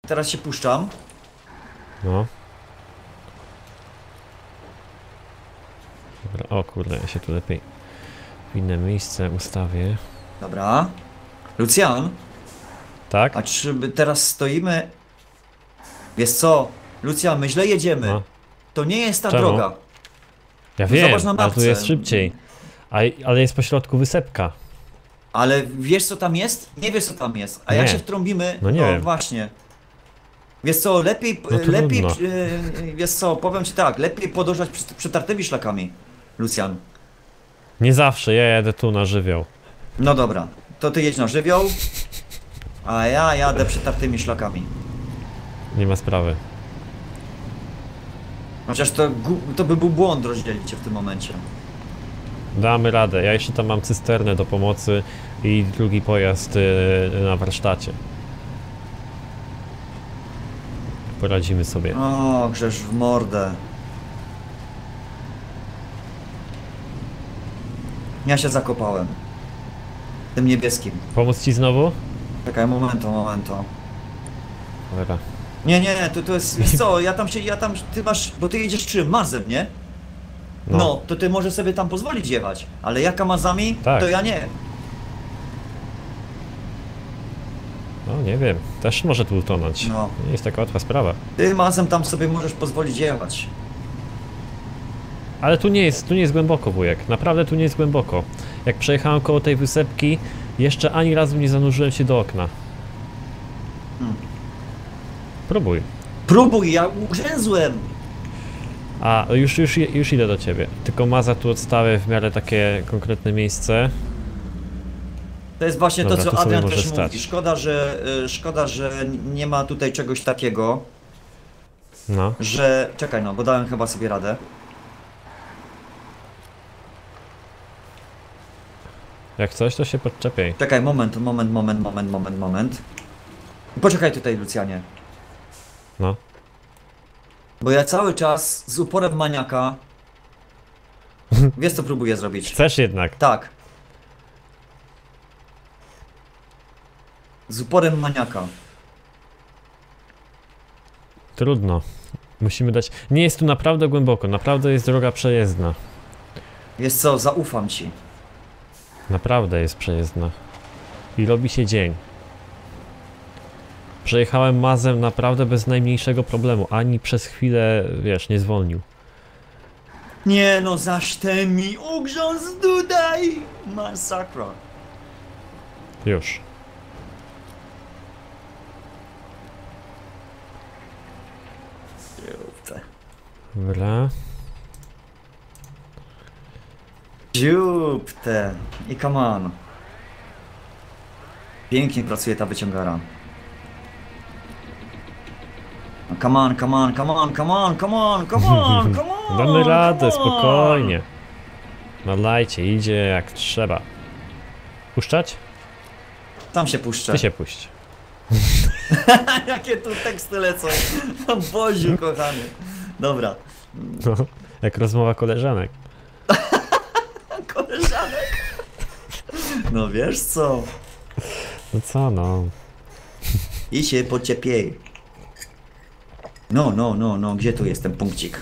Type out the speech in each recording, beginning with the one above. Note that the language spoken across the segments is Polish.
teraz się puszczam. No. Dobra, o kurde, ja się tu lepiej w inne miejsce ustawię. Dobra. Lucjan, Tak? a czy my teraz stoimy... Wiesz co, Lucjan, my źle jedziemy. No. To nie jest ta Czemu? droga. Ja No wiem, zobacz na ale tu mapce. jest szybciej. Ale jest po środku wysepka. Ale wiesz co tam jest? Nie wiesz co tam jest. A jak Nie. się wtrąbimy, No nie wiem. właśnie. Wiesz co, lepiej, No trudno. lepiej, wiesz co, powiem ci tak, lepiej podążać przetartymi szlakami, Lucjan. Nie zawsze, ja jadę tu na żywioł. No dobra, to ty jedź na żywioł, a ja jadę przetartymi szlakami. Nie ma sprawy. Chociaż to by był błąd rozdzielić cię w tym momencie. Damy radę. Ja jeszcze tam mam cysternę do pomocy i drugi pojazd na warsztacie. Poradzimy sobie. O, grzesz w mordę. Ja się zakopałem. Tym niebieskim. Pomóc ci znowu? Czekaj, momento. Dobra. Nie, to jest, wiesz co, ty masz, bo ty jedziesz czym? Mazem, nie? No, to ty możesz sobie tam pozwolić jechać, ale ja Kamazami, Tak. to ja nie. No nie wiem, też może tu utonąć. No. Nie jest taka łatwa sprawa. Ty Mazem tam sobie możesz pozwolić jechać. Ale tu nie jest głęboko, wujek. Naprawdę tu nie jest głęboko. Jak przejechałem koło tej wysepki, jeszcze ani razu nie zanurzyłem się do okna. Próbuj. Próbuj, ja ugrzęzłem. A, już idę do ciebie. Tylko Maza tu odstawię w miarę takie konkretne miejsce. To jest właśnie Dobra, to, tu co sobie Adrian może też stać. mówi. Szkoda, że nie ma tutaj czegoś takiego, No. że... Czekaj no, bo dałem chyba sobie radę. Jak coś, to się podczepiaj. Czekaj, moment. Poczekaj tutaj, Lucjanie. No. Bo ja cały czas z uporem maniaka... Wiesz co próbuję zrobić? Chcesz jednak. Tak. Z uporem maniaka. Trudno. Musimy dać... Nie jest tu naprawdę głęboko, naprawdę jest droga przejezdna. Wiesz co, zaufam ci. Naprawdę jest przejezdna. I robi się dzień. Przejechałem Mazem naprawdę bez najmniejszego problemu. Ani przez chwilę, wiesz, nie zwolnił. Nie no, zaś mi ugrząz tutaj! Masakra. Już. Dobra. Dziupte. I come on. Pięknie pracuje ta wyciągara. No, come on. Damy radę, come on. spokojnie. Nalajcie, idzie jak trzeba. Puszczać? Tam się puszczę. Ty się puść. Jakie tu teksty lecą. Boziu, kochany. Dobra. No, jak rozmowa koleżanek. Koleżanek. No wiesz co. No co no. I się pociepiej. No, gdzie tu jest ten punkcik?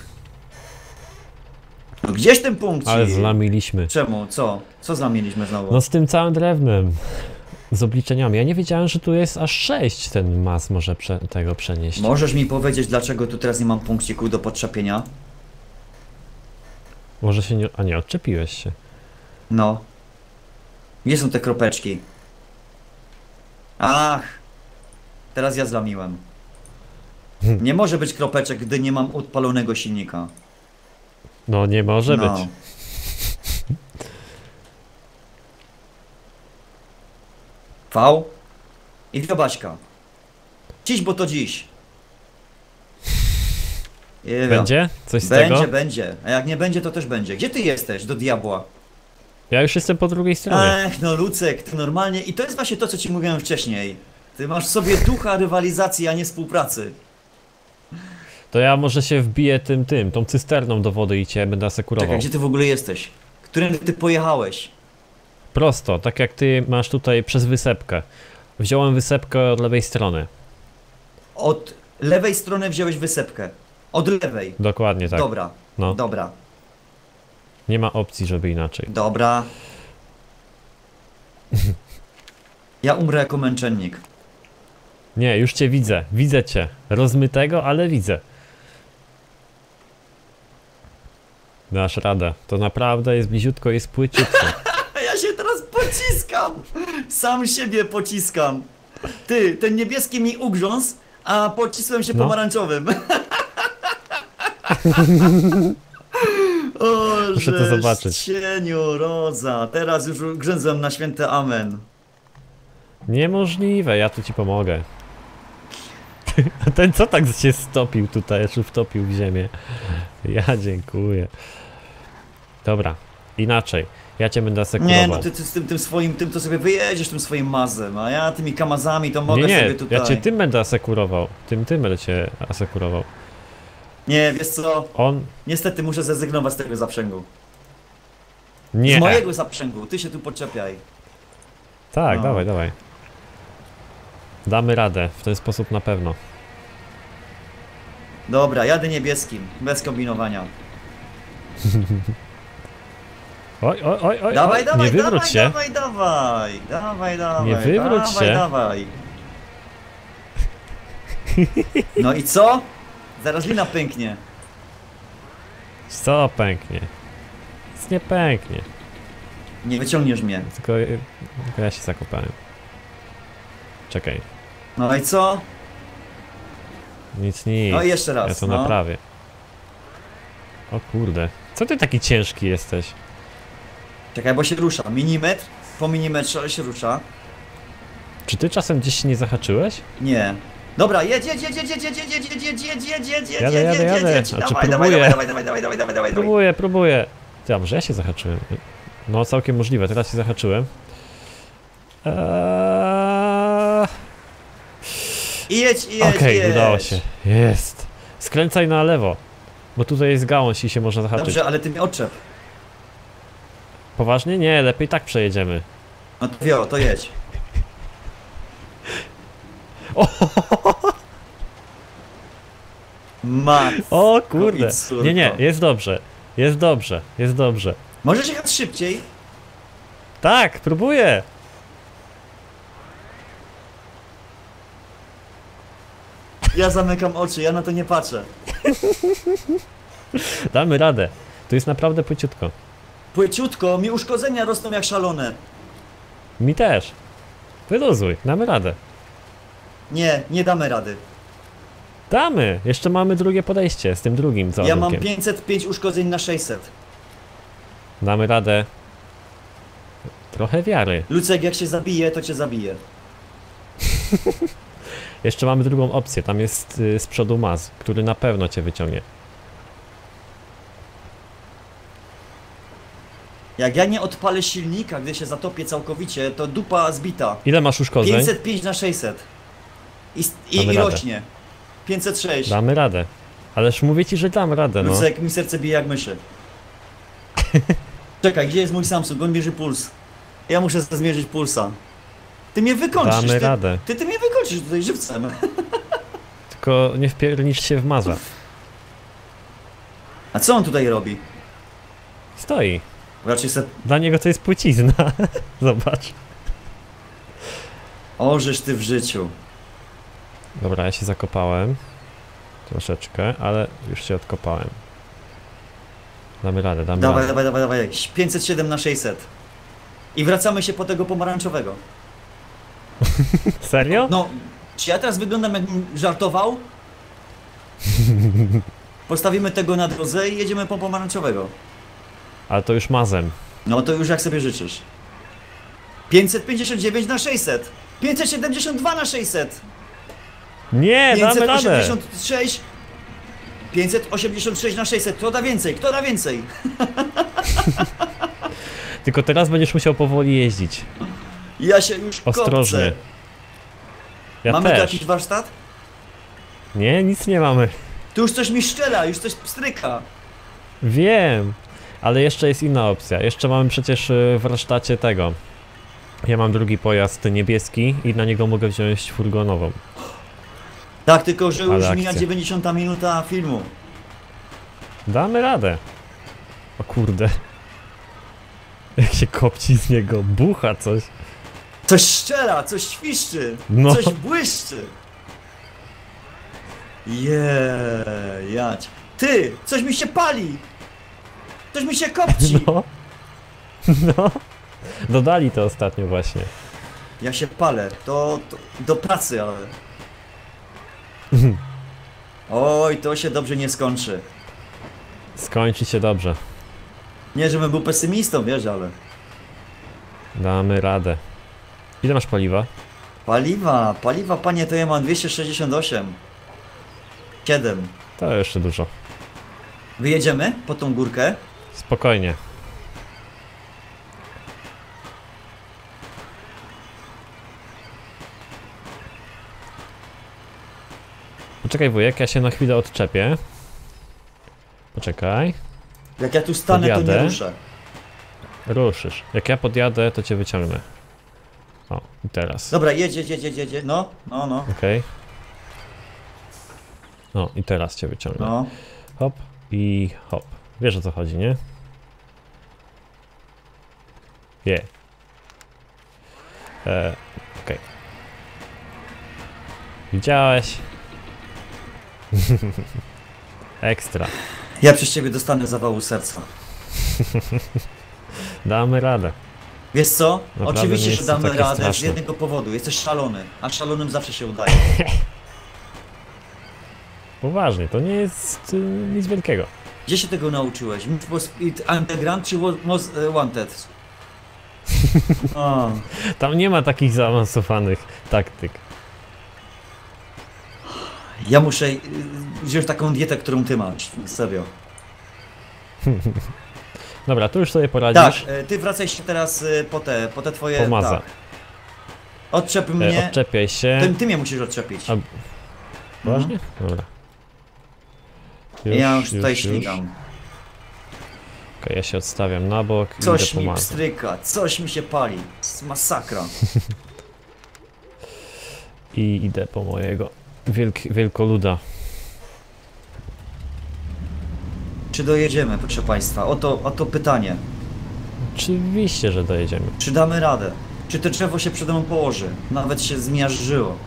No gdzieś ten punkcik? Ale zlamiliśmy. Czemu? Co? Co zamieniliśmy znowu? No z tym całym drewnem. Z obliczeniami. Ja nie wiedziałem, że tu jest aż 6 ten mas może tego przenieść. Możesz mi powiedzieć, dlaczego tu teraz nie mam punkciku do podczepienia? Może się nie... A nie, odczepiłeś się. No. Gdzie są te kropeczki? Ach! Teraz ja zlamiłem. Nie może być kropeczek, gdy nie mam odpalonego silnika. No nie może być. V i Baśka. Dziś, bo to dziś. Będzie? Coś z tego? Będzie. A jak nie będzie, to też będzie. Gdzie ty jesteś, do diabła? Ja już jestem po drugiej stronie. Ech, no Lucek, ty normalnie... I to jest właśnie to, co ci mówiłem wcześniej. Ty masz w sobie ducha rywalizacji, a nie współpracy. To ja może się wbiję tą cysterną do wody i cię będę asekurował. Czekaj, gdzie ty w ogóle jesteś? Którym ty pojechałeś? Prosto, tak jak ty masz tutaj przez wysepkę. Wziąłem wysepkę od lewej strony. Od lewej strony wziąłeś wysepkę. Od lewej. Dokładnie tak. Dobra, No. dobra, Nie ma opcji, żeby inaczej. dobra. Ja umrę jako męczennik. Nie, już cię widzę. Widzę cię. Rozmytego, ale widzę. Dasz radę. To naprawdę jest bliziutko, jest płyciutko. Ja się teraz pociskam! Sam siebie pociskam. Ty, ten niebieski mi ugrzązł, a pocisłem się No. pomarańczowym. O, Muszę to zobaczyć. cieniu, Roza. Teraz już grzęzłem na święte amen. Niemożliwe, ja tu ci pomogę. A ten co tak się stopił tutaj, czy wtopił w ziemię? Ja dziękuję. Dobra, inaczej. Ja cię będę asekurował. Nie, no ty z tym swoim, tym to sobie wyjedziesz tym swoim mazem, a ja tymi kamazami to mogę nie, sobie tutaj... ja cię tym będę asekurował. Tym będę cię asekurował. Nie, wiesz co? On... Niestety muszę zrezygnować z tego zaprzęgu. Nie. Z mojego zaprzęgu, ty się tu podczepiaj. Tak, No. dawaj, dawaj. Damy radę, w ten sposób na pewno. Dobra, jadę niebieskim, bez kombinowania. Oj, oj, oj, oj, Dawaj, oj. dawaj, Nie wywróć dawaj, się. dawaj, dawaj, dawaj, dawaj, Nie wywróć dawaj, się. dawaj. No i co? Zaraz lina pęknie. Co pęknie? Nic nie pęknie. Nie wyciągniesz mnie. Tylko ja się zakopałem. Czekaj. No i co? Nic. No i jeszcze raz, Ja to no. naprawię. O kurde. Co ty taki ciężki jesteś? Czekaj, bo się rusza. Milimetr po milimetrze się rusza. Czy ty czasem gdzieś się nie zahaczyłeś? Nie. Dobra, jedź, jedź, jedź, jedź, jedź, jedź, jedź, jedź, jedź, jedź, jedź, jedź, jedź, Jadę, jedź, jadę, jedź, jadę. jedź. A czy Dawaj, próbuję? dawaj, dawaj, dawaj, dawaj, dawaj, dawaj. Próbuję. Ty, a może ja się zahaczyłem? No całkiem możliwe, teraz się zahaczyłem. I jedź, i jedź, Okej, jedź. udało się. Jest. Skręcaj na lewo. Bo tutaj jest gałąź i się można zahaczyć. Dobrze, ale ty mnie odczep. Poważnie? Nie, lepiej tak przejedziemy. No to wio, to jedź. Mat. O kurde. i córko. Nie, jest dobrze. Jest dobrze, jest dobrze. Możesz jechać szybciej? Tak, próbuję. Ja zamykam oczy, ja na to nie patrzę. Damy radę. Tu jest naprawdę płyciutko. Płyciutko, mi uszkodzenia rosną jak szalone. Mi też. Wyluzuj, damy radę. Nie, nie damy rady. Damy! Jeszcze mamy drugie podejście z tym drugim Ja mam załadunkiem. 505 uszkodzeń na 600. Damy radę. Trochę wiary. Lucek, jak się zabije, to cię zabije. Jeszcze mamy drugą opcję. Tam jest z przodu Maz, który na pewno cię wyciągnie. Jak ja nie odpalę silnika, gdy się zatopię całkowicie, to dupa zbita. Ile masz uszkodzeń? 505 na 600. Damy I radę. rośnie. 506. Damy radę. Ależ mówię ci, że dam radę, no. Lucek, mi serce bije jak myszy. Czekaj, gdzie jest mój Samsung? On mierzy puls. Ja muszę zmierzyć pulsa. Ty mnie wykończysz. Damy radę. Ty mnie wykończysz tutaj żywcem. Tylko nie wpiernicz się w Maza. A co on tutaj robi? Stoi. Raczej se... Dla niego to jest płycizna. Zobacz. Orzesz ty w życiu. Dobra, ja się zakopałem. Troszeczkę, ale już się odkopałem. Damy radę, damy Dawaj, radę. dawaj. 507 na 600. I wracamy się po tego pomarańczowego. Serio? No, czy ja teraz wyglądam jakbym żartował? Postawimy tego na drodze i jedziemy po pomarańczowego. Ale to już Mazem. No to już jak sobie życzysz. 559 na 600. 572 na 600. Nie, damy radę. 586. 586 na 600. Kto da więcej? Kto da więcej? Tylko teraz będziesz musiał powoli jeździć. Ja się już Ostrożnie. kopcę. Ja Mamy tu też. jakiś warsztat? Nie, nic nie mamy. Tu już coś mi szczela, już coś pstryka. Wiem, ale jeszcze jest inna opcja. Jeszcze mamy przecież w warsztacie tego. Ja mam drugi pojazd niebieski i na niego mogę wziąć furgonową. Tak, tylko że już Ale mija akcja. 90 minuta filmu. Damy radę. O kurde. Jak się kopci z niego, bucha coś. Coś szczela, coś świszczy, No. coś błyszczy. Jać. Ty, coś mi się pali. Coś mi się kopci. No. No. Dodali to ostatnio właśnie. Ja się palę, to do pracy, ale... Oj, to się dobrze nie skończy. Skończy się dobrze. Nie, żebym był pesymistą, wiesz, ale... Damy radę. Ile masz paliwa? Paliwa, panie, to ja mam 268. 7. To jeszcze dużo. Wyjedziemy po tą górkę? Spokojnie. Poczekaj wujek, ja się na chwilę odczepię. Poczekaj. Jak ja tu stanę, to Podjadę. nie ruszę. Ruszysz. Jak ja podjadę, to cię wyciągnę. O, i teraz. Dobra, jedzie, no. Okej. No i teraz cię wyciągnę. No. Hop i hop. Wiesz o co chodzi, nie? Je. Okej. Widziałeś? Ekstra. Ja przez ciebie dostanę zawału serca. Damy radę. Wiesz co? Naprawdę Oczywiście, nie że jest to damy takie radę z straszne. jednego powodu. Jesteś szalony, a szalonym zawsze się udaje. Poważnie, to nie jest nic wielkiego. Gdzie się tego nauczyłeś? Need for Speed Underground czy Most Wanted? O, Tam nie ma takich zaawansowanych taktyk. ja muszę wziąć taką dietę, którą ty masz. Serio. Dobra, tu już sobie Tak, poradzisz. ty wracaj się teraz po te twoje... Pomaza. Tak. Odczep mnie. Odczepiaj się. Ty mnie musisz odczepić. Poważnie? Dobra. Ja już tutaj śmigam. Okej, ja się odstawiam na bok i Coś idę mi pomazać. pstryka, coś mi się pali. To jest masakra. I idę po mojego wielkoluda. Czy dojedziemy, proszę państwa? Oto pytanie. Oczywiście, że dojedziemy. Czy damy radę? Czy to drzewo się przede mną położy? Nawet się zmiażdżyło.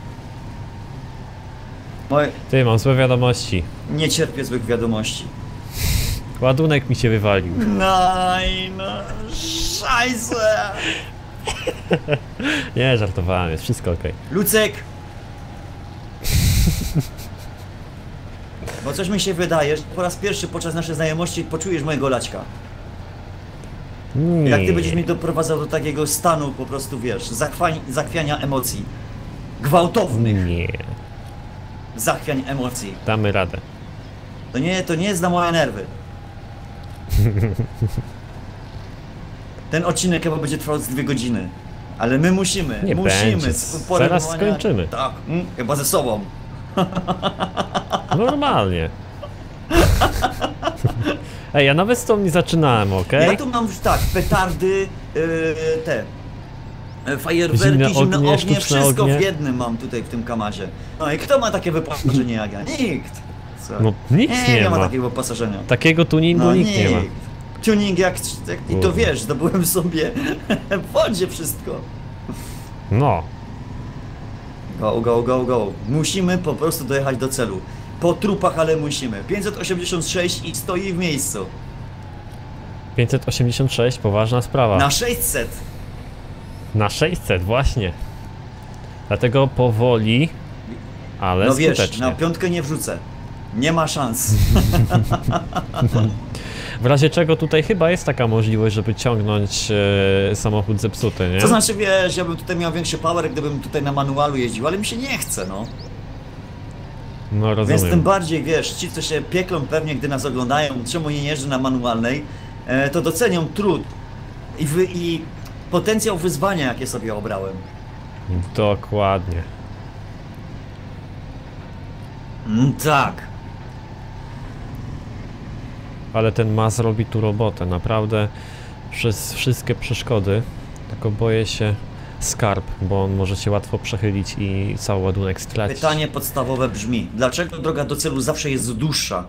Moje... Ty, mam złe wiadomości. Nie cierpię złych wiadomości. Ładunek mi się wywalił. Nein, szajse! Nie, żartowałem, jest wszystko okej. Lucek! Bo coś mi się wydaje, że po raz pierwszy podczas naszej znajomości poczujesz mojego laćka. Nie. Jak ty będziesz mnie doprowadzał do takiego stanu po prostu, wiesz, zachwiania emocji. Gwałtownych Nie. zachwiań emocji. Damy radę. To nie jest na moje nerwy. Ten odcinek chyba będzie trwał z 2 godziny. Ale my musimy. Nie będzie. Zaraz skończymy. Tak, chyba ze sobą. Normalnie. Ej, ja nawet z tą nie zaczynałem, okej? Ja tu mam już tak, petardy, te fajerwerki, Zimne zimne ognie, ognie, sztuczne wszystko ognie. w jednym mam tutaj w tym kamazie. No i kto ma takie wyposażenie jak ja? Nikt! Co? No nic nie ma ma. takiego wyposażenia. Takiego tuningu No nikt nie ma. Tuning jak i to Kurde. wiesz, zdobyłem sobie w wodzie wszystko. No. Go, go, go, go. Musimy po prostu dojechać do celu. Po trupach, ale musimy. 586 i stoi w miejscu. 586, poważna sprawa. Na 600. Na 600, właśnie. Dlatego powoli, ale No wiesz, skutecznie. na 5 nie wrzucę. Nie ma szans. W razie czego tutaj chyba jest taka możliwość, żeby ciągnąć samochód zepsuty, nie? To znaczy, wiesz, ja bym tutaj miał większy power, gdybym tutaj na manualu jeździł, ale mi się nie chce, no. No Więc tym rozumiem. bardziej, wiesz, ci, co się pieklą pewnie, gdy nas oglądają, czemu nie jeżdżę na manualnej, to docenią trud i potencjał wyzwania, jakie sobie obrałem. Dokładnie. Tak. Ale ten Maz robi tu robotę, naprawdę przez wszystkie przeszkody. Tylko boję się skarb, bo on może się łatwo przechylić i cały ładunek stracić. Pytanie podstawowe brzmi, dlaczego droga do celu zawsze jest dłuższa?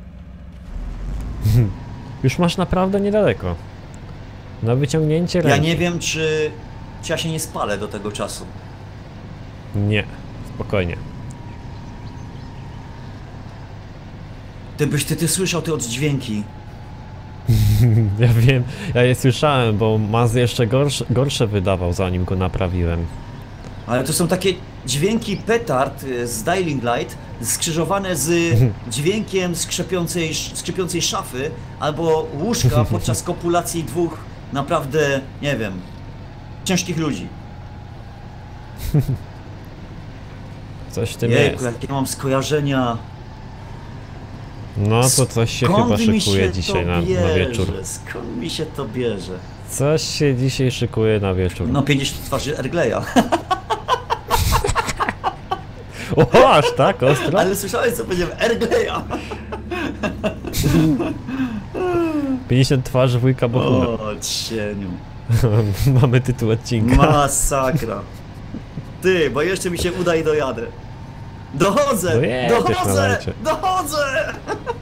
Już masz naprawdę niedaleko. Na wyciągnięcie Ja ręki. nie wiem, czy ja się nie spalę do tego czasu. Nie, spokojnie. Ty słyszał te oddźwięki. Ja wiem, ja je słyszałem, bo Maz jeszcze gorsze wydawał, zanim go naprawiłem. Ale to są takie dźwięki petard z Dying Light skrzyżowane z dźwiękiem skrzypiącej szafy albo łóżka podczas kopulacji dwóch naprawdę, nie wiem, ciężkich ludzi. Coś w tym Jejku, jest. jakie mam skojarzenia. No to coś się chyba szykuje dzisiaj na wieczór. Skąd mi się to bierze? Coś się dzisiaj szykuje na wieczór. No 50 twarzy Ergleja. O, aż tak ostro? Ale słyszałeś co powiedziałem? Ergleja! 50 twarzy wujka Bohuna. O cieniu. Mamy tytuł odcinka. Masakra. Ty, bo jeszcze mi się uda i dojadę. Dochodzę! Dojedziesz na Dochodzę! lajcie. Dochodzę!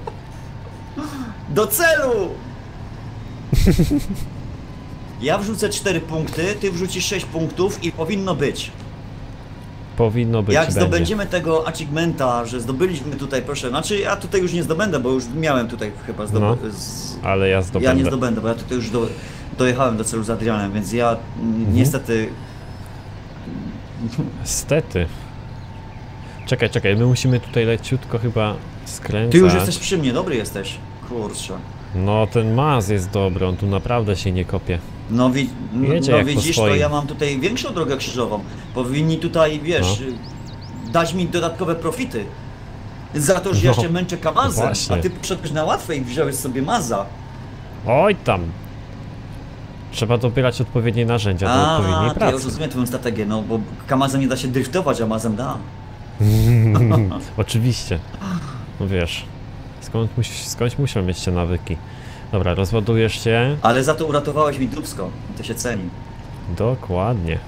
Do celu! Ja wrzucę 4 punkty, ty wrzucisz 6 punktów i powinno być. Powinno być, Jak będzie. zdobędziemy tego achievementa, że zdobyliśmy tutaj, proszę, znaczy ja tutaj już nie zdobędę, bo już miałem tutaj chyba Ale ja zdobędę. Ja nie zdobędę, bo ja tutaj już dojechałem do celu z Adrianem, więc ja niestety... Niestety. Czekaj, my musimy tutaj leciutko chyba skręcać. Ty już jesteś przy mnie, dobry jesteś. Kurczę. No ten Maz jest dobry, on tu naprawdę się nie kopie. No, Jedzie no jak po widzisz, to swoim. ja mam tutaj większą drogę krzyżową. Powinni tutaj, wiesz, dać mi dodatkowe profity. Za to, że ja No, się męczę Kamazem, właśnie. a ty poszedłeś na łatwe i wziąłeś sobie Maza. Oj tam! Trzeba dobierać odpowiednie narzędzia do odpowiedniej to ja pracy. już rozumiem twoją strategię, no bo Kamazem nie da się driftować, a Mazem da. Oczywiście. No wiesz, skądś muszą mieć te nawyki. Dobra, rozładujesz się. Ale za to uratowałeś mi dupsko i to się ceni. Dokładnie.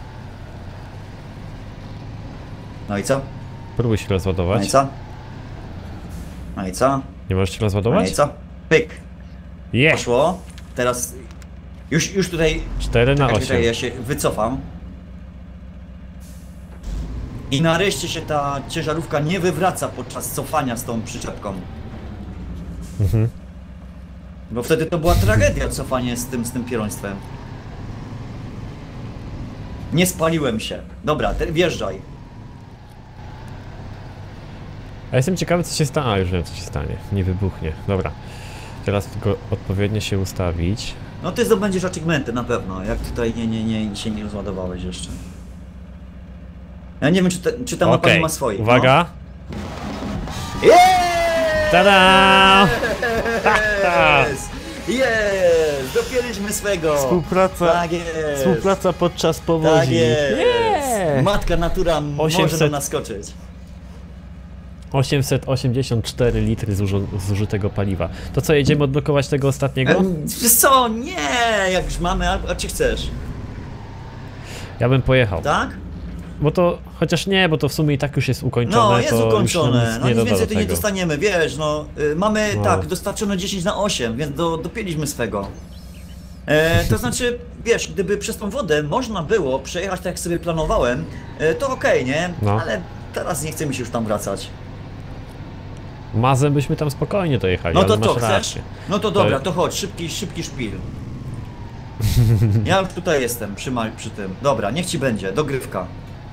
No i co? Próbuj się No rozładować. i co? No i co? Nie możesz się No rozładować? i co? Pyk. Jest! Poszło. Teraz już tutaj 4 na 8. ja się wycofam. I nareszcie się ta ciężarówka nie wywraca podczas cofania z tą przyczepką. Mhm. Bo wtedy to była tragedia cofanie z tym pieroństwem. Nie spaliłem się. Dobra, wjeżdżaj. A jestem ciekawy co się stanie. A już wiem co się stanie. Nie wybuchnie. Dobra. Teraz tylko odpowiednio się ustawić. No ty zdobędziesz achievementy na pewno, jak tutaj się nie rozładowałeś jeszcze. Ja nie wiem, czy ta mapa nie ma swoich. Uwaga! No. Jest! Tada! Jest! Dopięliśmy swego! Współpraca, Tak jest! współpraca podczas powodzi. Tak jest! Yeah! Matka natura może 800. nam naskoczyć. 884 litry zużytego paliwa. To co, jedziemy odblokować tego ostatniego? Wiesz co? Nie! Jak już mamy, a czy chcesz? Ja bym pojechał. Tak? Bo to, chociaż nie, bo to w sumie i tak już jest ukończone. No, jest to już nam ukończone. nic No nie nic doda więcej do tu nie tego. dostaniemy, wiesz, no. Mamy, No. tak, dostarczone 10 na 8, więc dopięliśmy swego. To znaczy, wiesz, gdyby przez tą wodę można było przejechać tak jak sobie planowałem, to okej, nie? No. Ale teraz nie chce mi się już tam wracać. Mazem byśmy tam spokojnie dojechali, No to ale co, masz chcesz? rację. No to dobra, to chodź, szybki szpil. Ja już tutaj jestem, przy tym. Dobra, niech ci będzie, dogrywka.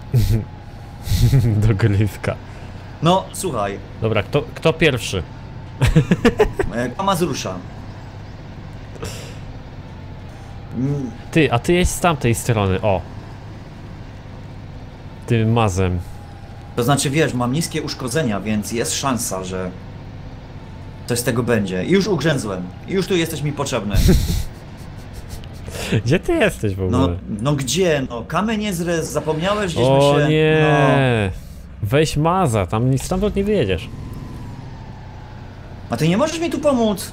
Dogrywka. No, słuchaj, Dobra, kto pierwszy? Kamaz rusza. Ty, a ty jedź z tamtej strony, o. Tym mazem. To znaczy, wiesz, mam niskie uszkodzenia, więc jest szansa, że coś z tego będzie. I już ugrzęzłem. I już tu jesteś mi potrzebny. Gdzie ty jesteś w ogóle? No gdzie? No kamień jest zapomniałeś gdzieśmy O się... nie! Weź maza, tam nic stamtąd nie wyjedziesz. A ty nie możesz mi tu pomóc?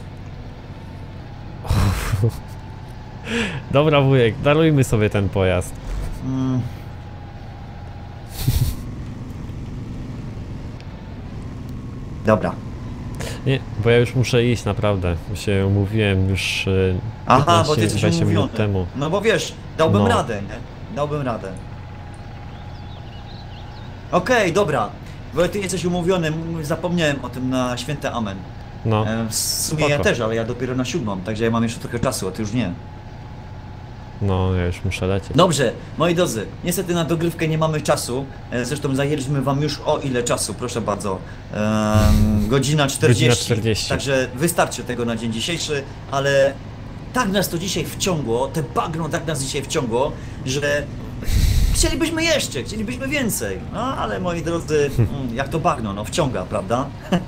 Dobra wujek, darujmy sobie ten pojazd. Dobra. Nie, bo ja już muszę iść, naprawdę. Się umówiłem już Aha, bo ty jesteś 20 minut umówiony. temu. No bo wiesz, dałbym No. radę, nie? Dałbym radę. Okej, dobra. Bo ty jesteś umówiony, zapomniałem o tym na święte amen. No, W sumie ja spoko. też, ale ja dopiero na 7, także ja mam jeszcze trochę czasu, a ty już nie. no, ja już muszę lecieć. Dobrze, moi drodzy, niestety na dogrywkę nie mamy czasu. Zresztą zajęliśmy wam już o ile czasu, proszę bardzo. Godzina 40. Godzina 40. Także wystarczy tego na dzień dzisiejszy, ale tak nas to dzisiaj wciągło, te bagno tak nas dzisiaj wciągło, że chcielibyśmy więcej. No ale moi drodzy, jak to bagno, no wciąga, prawda?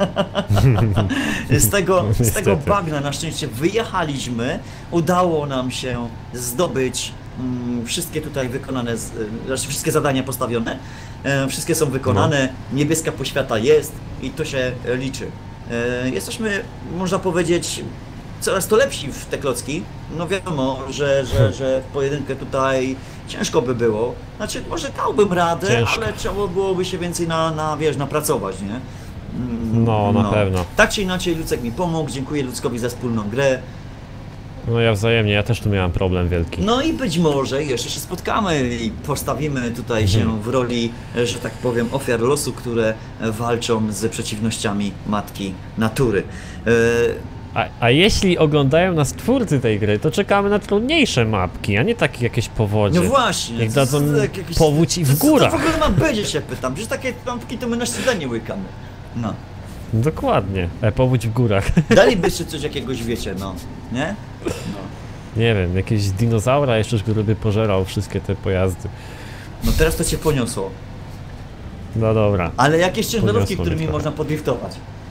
Z tego Niestety. bagna na szczęście wyjechaliśmy, udało nam się zdobyć wszystkie tutaj wykonane, znaczy wszystkie zadania postawione, wszystkie są wykonane, niebieska poświata jest i to się liczy. Jesteśmy, można powiedzieć, coraz to lepsi w te klocki. No wiadomo, że w pojedynkę tutaj ciężko by było. Znaczy, może dałbym radę, Ciężko. ale trzeba byłoby się więcej napracować, nie? No, na pewno. Tak czy inaczej, Lucek mi pomógł, dziękuję Luckowi za wspólną grę. No ja wzajemnie, ja też tu miałem problem wielki. No i być może jeszcze się spotkamy i postawimy tutaj się w roli, że tak powiem, ofiar losu, które walczą z przeciwnościami matki natury. A jeśli oglądają nas twórcy tej gry, to czekamy na trudniejsze mapki, a nie takie jakieś powodzie. No właśnie. Jak dadzą jakieś- powódź i w Co górach. to w ogóle ma być, się pytam, przecież takie lampki to my na śniadanie łykamy. No. Dokładnie. Powódź w górach. Dalibyście coś jakiegoś, wiecie, no. Nie? No. Nie wiem, jakiegoś dinozaura jeszcze, który by pożerał wszystkie te pojazdy. No teraz to cię poniosło. No dobra. Ale jakieś ciężarówki, Poniosło mnie którymi trochę. można podriftować.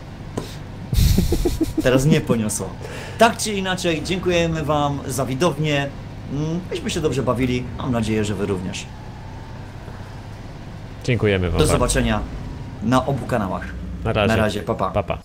Teraz nie poniosło. Tak czy inaczej, dziękujemy wam za widownię. Myśmy się dobrze bawili. Mam nadzieję, że wy również. Dziękujemy wam Do bardzo. zobaczenia na obu kanałach. Na razie. Na razie, pa pa. Pa, pa.